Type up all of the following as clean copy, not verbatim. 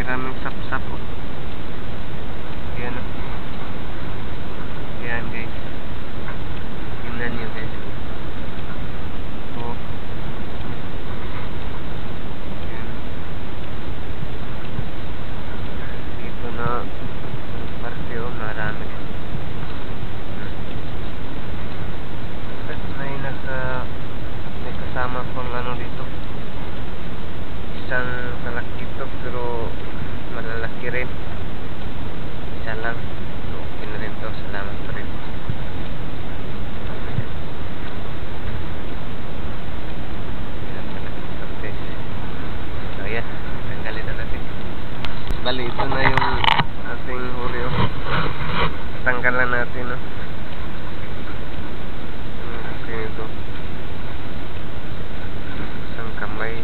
Maraming sap-sap oh. Yan oh. Yan guys. Tingnan nyo guys. Oh. Yan. Dito na parte oh, marami. At may kasama pang ano dito. Isang kalakito pero malalaki rin. Isa lang. So, okay na rin to. Salamat pa rin. So yan, tanggalin na natin. Bali, ito na yung ating huli oh. Tanggalan natin oh. Okay ito. Isang kamay.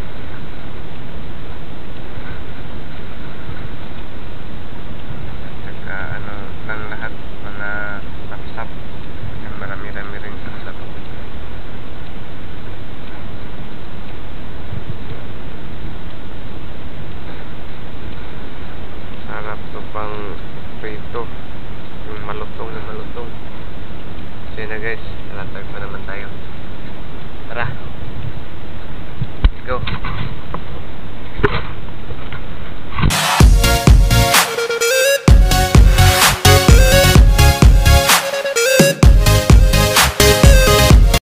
Lang lahat mga sap-sap. Marami-rami rin sap-sap. Sarap to pang prito.